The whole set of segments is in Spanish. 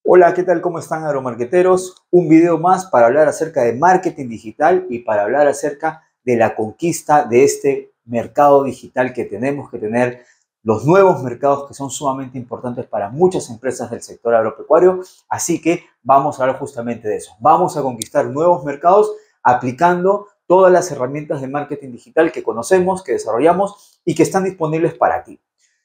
Hola, ¿qué tal? ¿Cómo están, agromarqueteros? Un video más para hablar acerca de marketing digital y para hablar acerca de la conquista de este mercado digital que tenemos que tener, los nuevos mercados que son sumamente importantes para muchas empresas del sector agropecuario. Así que vamos a hablar justamente de eso. Vamos a conquistar nuevos mercados aplicando todas las herramientas de marketing digital que conocemos, que desarrollamos y que están disponibles para ti.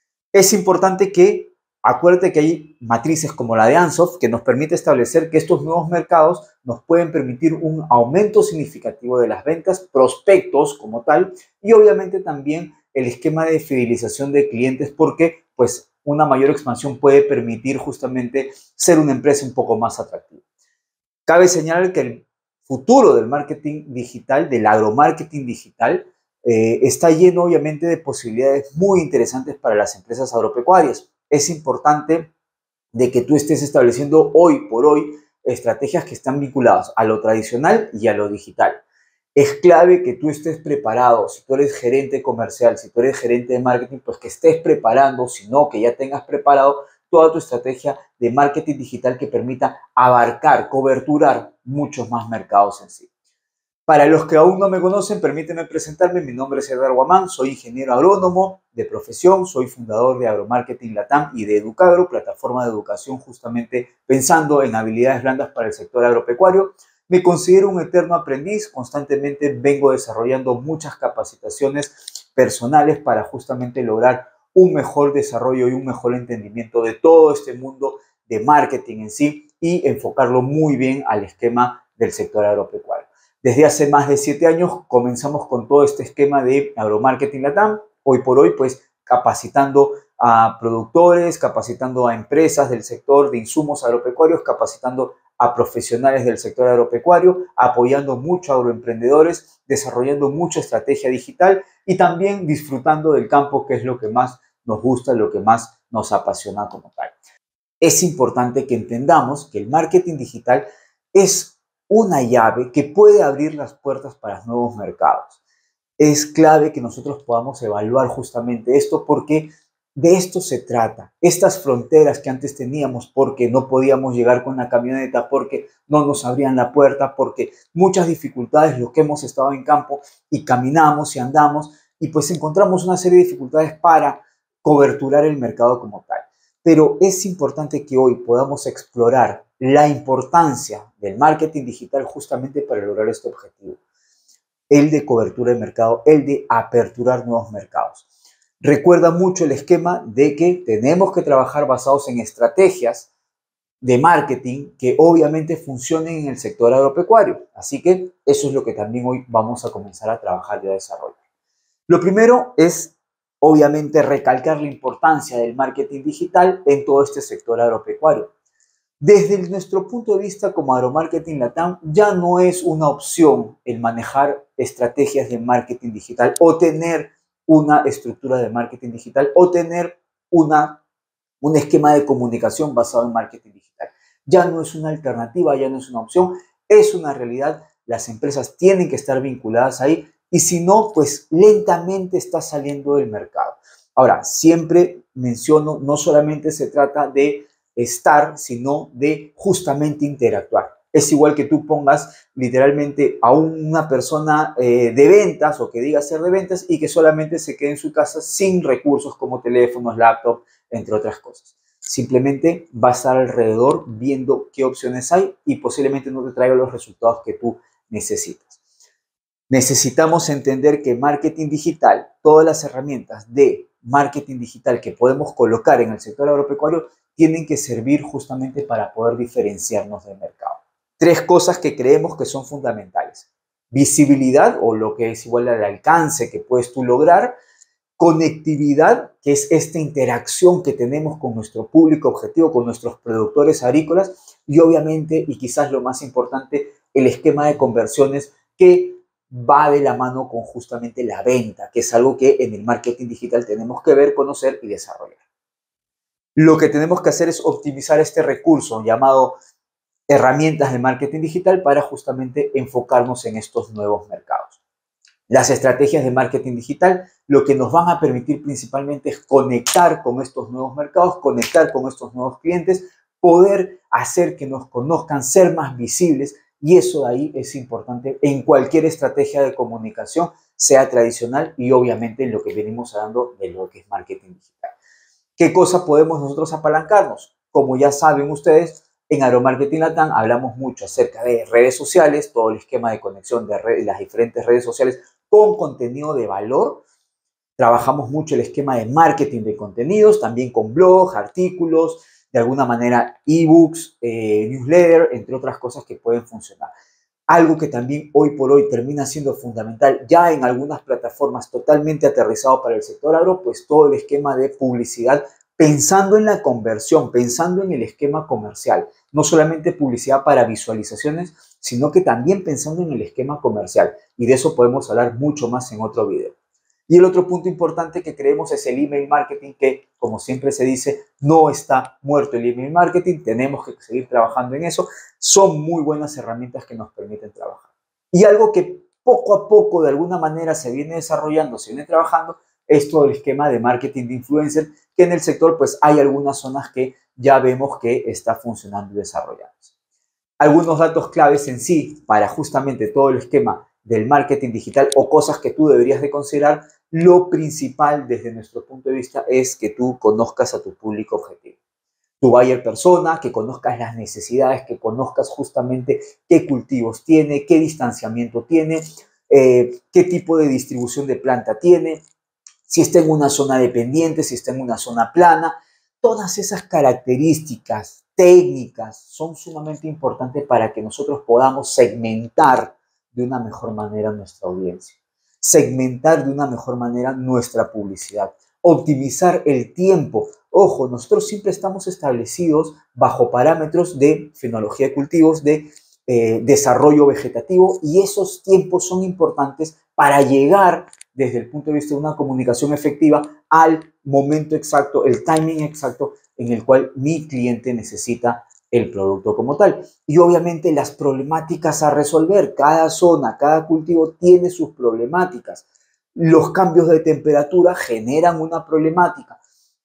Es importante que acuérdate que hay matrices como la de Ansoff que nos permite establecer que estos nuevos mercados nos pueden permitir un aumento significativo de las ventas, prospectos como tal, y obviamente también el esquema de fidelización de clientes porque pues una mayor expansión puede permitir justamente ser una empresa un poco más atractiva. Cabe señalar que el futuro del marketing digital, del agromarketing digital, está lleno obviamente de posibilidades muy interesantes para las empresas agropecuarias. Es importante de que tú estés estableciendo hoy por hoy estrategias que están vinculadas a lo tradicional y a lo digital. Es clave que tú estés preparado, si tú eres gerente comercial, si tú eres gerente de marketing, pues que estés preparando, si no, que ya tengas preparado toda tu estrategia de marketing digital que permita abarcar, coberturar muchos más mercados en sí. Para los que aún no me conocen, permítanme presentarme. Mi nombre es Edgar Guamán, soy ingeniero agrónomo de profesión, soy fundador de Agromarketing Latam y de Educagro, plataforma de educación justamente pensando en habilidades blandas para el sector agropecuario. Me considero un eterno aprendiz, constantemente vengo desarrollando muchas capacitaciones personales para justamente lograr un mejor desarrollo y un mejor entendimiento de todo este mundo de marketing en sí y enfocarlo muy bien al esquema del sector agropecuario. Desde hace más de 7 años comenzamos con todo este esquema de Agromarketing Latam. Hoy por hoy, pues, capacitando a productores, capacitando a empresas del sector de insumos agropecuarios, capacitando a profesionales del sector agropecuario, apoyando mucho a agroemprendedores, desarrollando mucha estrategia digital y también disfrutando del campo, que es lo que más nos gusta, lo que más nos apasiona como tal. Es importante que entendamos que el marketing digital es una llave que puede abrir las puertas para nuevos mercados. Es clave que nosotros podamos evaluar justamente esto porque de esto se trata. Estas fronteras que antes teníamos porque no podíamos llegar con la camioneta, porque no nos abrían la puerta, porque muchas dificultades, lo que hemos estado en campo y caminamos y andamos y pues encontramos una serie de dificultades para coberturar el mercado como tal. Pero es importante que hoy podamos explorar la importancia del marketing digital justamente para lograr este objetivo, el de cobertura de mercado, el de aperturar nuevos mercados. Recuerda mucho el esquema de que tenemos que trabajar basados en estrategias de marketing que obviamente funcionen en el sector agropecuario. Así que eso es lo que también hoy vamos a comenzar a trabajar y a desarrollar. Lo primero es, obviamente, recalcar la importancia del marketing digital en todo este sector agropecuario. Desde nuestro punto de vista como Agromarketing Latam, ya no es una opción el manejar estrategias de marketing digital o tener una estructura de marketing digital o tener un esquema de comunicación basado en marketing digital. Ya no es una alternativa, ya no es una opción, es una realidad. Las empresas tienen que estar vinculadas ahí y si no, pues lentamente está saliendo del mercado. Ahora, siempre menciono, no solamente se trata de estar, sino de justamente interactuar. Es igual que tú pongas literalmente a una persona de ventas o que diga ser de ventas y que solamente se quede en su casa sin recursos como teléfonos, laptop, entre otras cosas. Simplemente va a estar alrededor viendo qué opciones hay y posiblemente no te traiga los resultados que tú necesitas. Necesitamos entender que marketing digital, todas las herramientas de marketing digital que podemos colocar en el sector agropecuario tienen que servir justamente para poder diferenciarnos del mercado. 3 cosas que creemos que son fundamentales. Visibilidad, o lo que es igual al alcance que puedes tú lograr. Conectividad, que es esta interacción que tenemos con nuestro público objetivo, con nuestros productores agrícolas. Y obviamente, y quizás lo más importante, el esquema de conversiones que va de la mano con justamente la venta, que es algo que en el marketing digital tenemos que ver, conocer y desarrollar. Lo que tenemos que hacer es optimizar este recurso llamado herramientas de marketing digital para justamente enfocarnos en estos nuevos mercados. Las estrategias de marketing digital lo que nos van a permitir principalmente es conectar con estos nuevos mercados, conectar con estos nuevos clientes, poder hacer que nos conozcan, ser más visibles, y eso de ahí es importante en cualquier estrategia de comunicación, sea tradicional y obviamente en lo que venimos hablando de lo que es marketing digital. ¿Qué cosa podemos nosotros apalancarnos? Como ya saben ustedes, en Agromarketing Latam hablamos mucho acerca de redes sociales, todo el esquema de conexión de las diferentes redes sociales con contenido de valor. Trabajamos mucho el esquema de marketing de contenidos, también con blogs, artículos, de alguna manera ebooks, newsletter, entre otras cosas que pueden funcionar. Algo que también hoy por hoy termina siendo fundamental ya en algunas plataformas totalmente aterrizado para el sector agro, pues todo el esquema de publicidad pensando en la conversión, pensando en el esquema comercial. No solamente publicidad para visualizaciones, sino que también pensando en el esquema comercial. Y de eso podemos hablar mucho más en otro video. Y el otro punto importante que creemos es el email marketing, que como siempre se dice, no está muerto el email marketing, tenemos que seguir trabajando en eso. Son muy buenas herramientas que nos permiten trabajar. Y algo que poco a poco de alguna manera se viene desarrollando, se viene trabajando, es todo el esquema de marketing de influencer, que en el sector pues hay algunas zonas que ya vemos que está funcionando y desarrollándose. Algunos datos claves en sí para justamente todo el esquema del marketing digital o cosas que tú deberías de considerar. Lo principal desde nuestro punto de vista es que tú conozcas a tu público objetivo, tu buyer persona, que conozcas las necesidades, que conozcas justamente qué cultivos tiene, qué distanciamiento tiene, qué tipo de distribución de planta tiene, si está en una zona de pendiente, si está en una zona plana. Todas esas características técnicas son sumamente importantes para que nosotros podamos segmentar de una mejor manera nuestra audiencia, segmentar de una mejor manera nuestra publicidad, optimizar el tiempo. Ojo, nosotros siempre estamos establecidos bajo parámetros de fenología de cultivos, de desarrollo vegetativo, y esos tiempos son importantes para llegar desde el punto de vista de una comunicación efectiva al momento exacto, el timing exacto en el cual mi cliente necesita el producto como tal. Y obviamente las problemáticas a resolver, cada zona, cada cultivo tiene sus problemáticas. Los cambios de temperatura generan una problemática.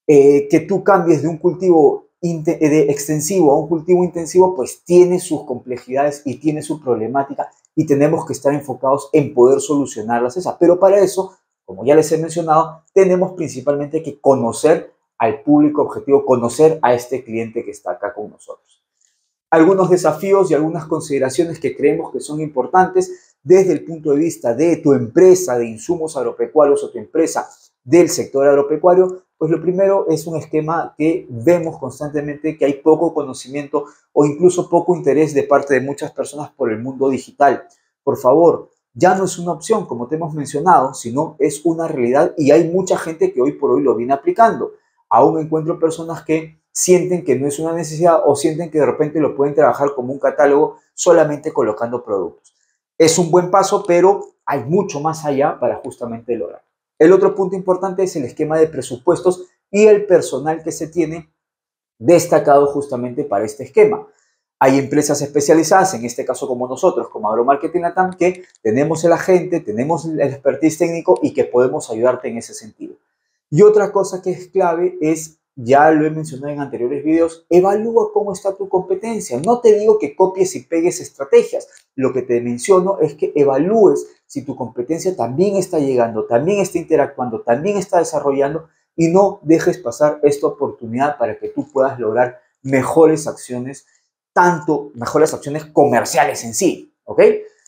Que tú cambies de un cultivo extensivo a un cultivo intensivo, pues tiene sus complejidades y tiene su problemática, y tenemos que estar enfocados en poder solucionarlas esas. Pero para eso, como ya les he mencionado, tenemos principalmente que conocer al público objetivo, conocer a este cliente que está acá con nosotros. Algunos desafíos y algunas consideraciones que creemos que son importantes desde el punto de vista de tu empresa de insumos agropecuarios o tu empresa del sector agropecuario. Pues lo primero es un esquema que vemos constantemente, que hay poco conocimiento o incluso poco interés de parte de muchas personas por el mundo digital. Por favor, ya no es una opción, como te hemos mencionado, sino es una realidad, y hay mucha gente que hoy por hoy lo viene aplicando. Aún encuentro personas que sienten que no es una necesidad o sienten que de repente lo pueden trabajar como un catálogo solamente colocando productos. Es un buen paso, pero hay mucho más allá para justamente lograr. El otro punto importante es el esquema de presupuestos y el personal que se tiene destacado justamente para este esquema. Hay empresas especializadas, en este caso como nosotros, como Agromarketing Latam, que tenemos el agente, tenemos el expertise técnico y que podemos ayudarte en ese sentido. Y otra cosa que es clave es, ya lo he mencionado en anteriores videos, evalúa cómo está tu competencia. No te digo que copies y pegues estrategias. Lo que te menciono es que evalúes si tu competencia también está llegando, también está interactuando, también está desarrollando, y no dejes pasar esta oportunidad para que tú puedas lograr mejores acciones, tanto mejores acciones comerciales en sí, ¿ok?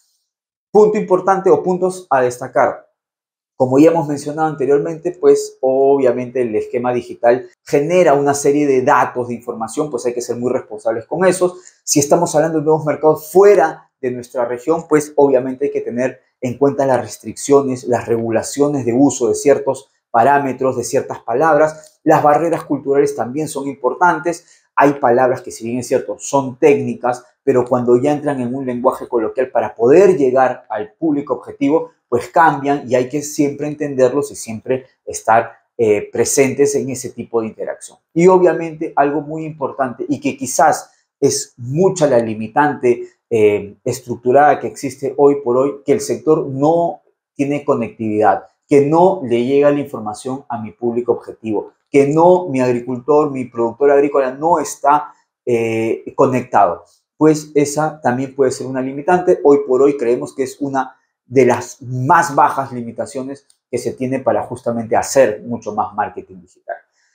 Punto importante o puntos a destacar. Como ya hemos mencionado anteriormente, pues obviamente el esquema digital genera una serie de datos, de información, pues hay que ser muy responsables con esos. Si estamos hablando de nuevos mercados fuera de nuestra región, pues obviamente hay que tener en cuenta las restricciones, las regulaciones de uso de ciertos parámetros, de ciertas palabras. Las barreras culturales también son importantes. Hay palabras que, si bien es cierto, son técnicas, pero cuando ya entran en un lenguaje coloquial para poder llegar al público objetivo, pues cambian, y hay que siempre entenderlos y siempre estar presentes en ese tipo de interacción. Y obviamente algo muy importante, y que quizás es mucha la limitante estructurada que existe hoy por hoy, que el sector no tiene conectividad, que no le llega la información a mi público objetivo, que no, mi agricultor, mi productor agrícola no está conectado. Pues esa también puede ser una limitante. Hoy por hoy creemos que es una de las más bajas limitaciones que se tiene para justamente hacer mucho más marketing digital.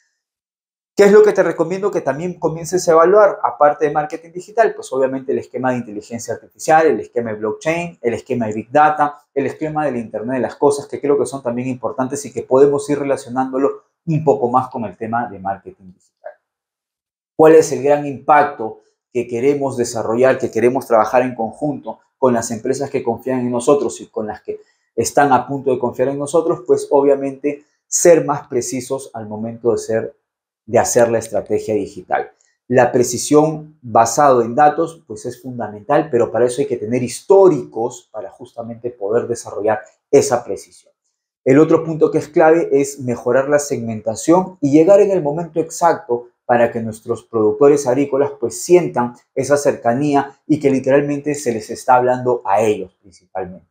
¿Qué es lo que te recomiendo que también comiences a evaluar, aparte de marketing digital? Pues obviamente el esquema de inteligencia artificial, el esquema de blockchain, el esquema de Big Data, el esquema del Internet de las cosas, que creo que son también importantes y que podemos ir relacionándolo un poco más con el tema de marketing digital. ¿Cuál es el gran impacto que queremos desarrollar, que queremos trabajar en conjunto con las empresas que confían en nosotros y con las que están a punto de confiar en nosotros? Pues obviamente ser más precisos al momento de hacer la estrategia digital. La precisión basado en datos pues es fundamental, pero para eso hay que tener históricos para justamente poder desarrollar esa precisión. El otro punto que es clave es mejorar la segmentación y llegar en el momento exacto para que nuestros productores agrícolas pues sientan esa cercanía y que literalmente se les está hablando a ellos principalmente.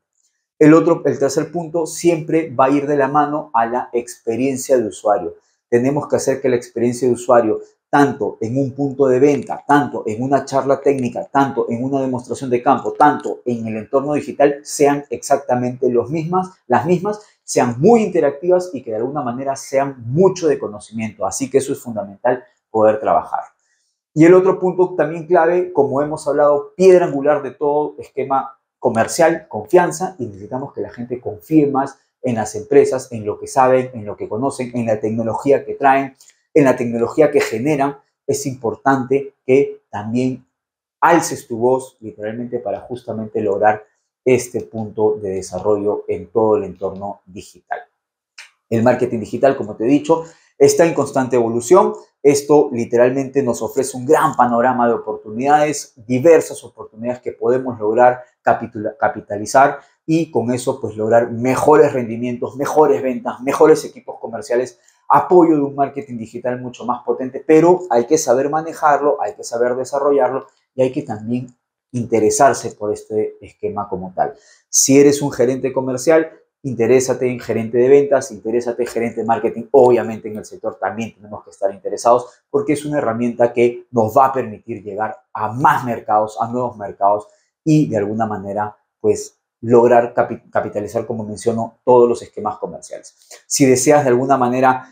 El tercer punto siempre va a ir de la mano a la experiencia de usuario. Tenemos que hacer que la experiencia de usuario, tanto en un punto de venta, tanto en una charla técnica, tanto en una demostración de campo, tanto en el entorno digital, sean exactamente las mismas, sean muy interactivas y que de alguna manera sean mucho de conocimiento. Así que eso es fundamental poder trabajar. Y el otro punto también clave, como hemos hablado, piedra angular de todo esquema comercial, confianza, y necesitamos que la gente confíe más en las empresas, en lo que saben, en lo que conocen, en la tecnología que traen, en la tecnología que generan. Es importante que también alces tu voz literalmente para justamente lograr este punto de desarrollo en todo el entorno digital. El marketing digital, como te he dicho, está en constante evolución. Esto literalmente nos ofrece un gran panorama de oportunidades, diversas oportunidades que podemos lograr capitalizar y con eso pues lograr mejores rendimientos, mejores ventas, mejores equipos comerciales, apoyo de un marketing digital mucho más potente, pero hay que saber manejarlo, hay que saber desarrollarlo y hay que también interesarse por este esquema como tal. Si eres un gerente comercial, interésate en gerente de ventas, interésate en gerente de marketing. Obviamente en el sector también tenemos que estar interesados porque es una herramienta que nos va a permitir llegar a más mercados, a nuevos mercados y de alguna manera pues lograr capitalizar, como menciono, todos los esquemas comerciales. Si deseas de alguna manera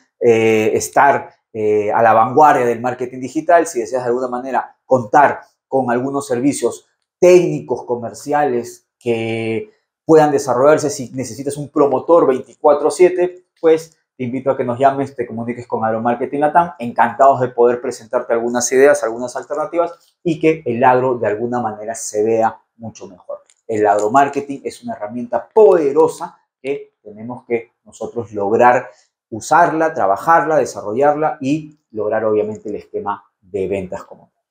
estar a la vanguardia del marketing digital, si deseas de alguna manera contar con algunos servicios técnicos comerciales que puedan desarrollarse, si necesitas un promotor 24/7, pues te invito a que nos llames, te comuniques con Agromarketing Latam, encantados de poder presentarte algunas ideas, algunas alternativas y que el agro de alguna manera se vea mucho mejor. El agromarketing es una herramienta poderosa que tenemos que nosotros lograr usarla, trabajarla, desarrollarla y lograr obviamente el esquema de ventas como tal.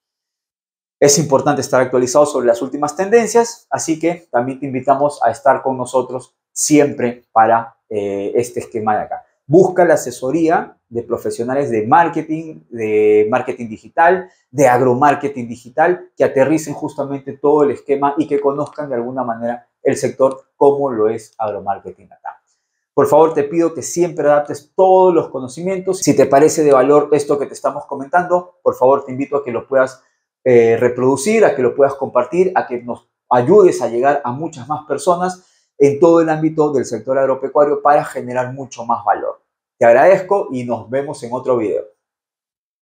Es importante estar actualizado sobre las últimas tendencias, así que también te invitamos a estar con nosotros siempre para este esquema de acá. Busca la asesoría de profesionales de marketing digital, de agromarketing digital, que aterricen justamente todo el esquema y que conozcan de alguna manera el sector como lo es Agromarketing acá. Por favor, te pido que siempre adaptes todos los conocimientos. Si te parece de valor esto que te estamos comentando, por favor, te invito a que lo puedas reproducir, a que lo puedas compartir, a que nos ayudes a llegar a muchas más personas en todo el ámbito del sector agropecuario para generar mucho más valor. Te agradezco y nos vemos en otro video.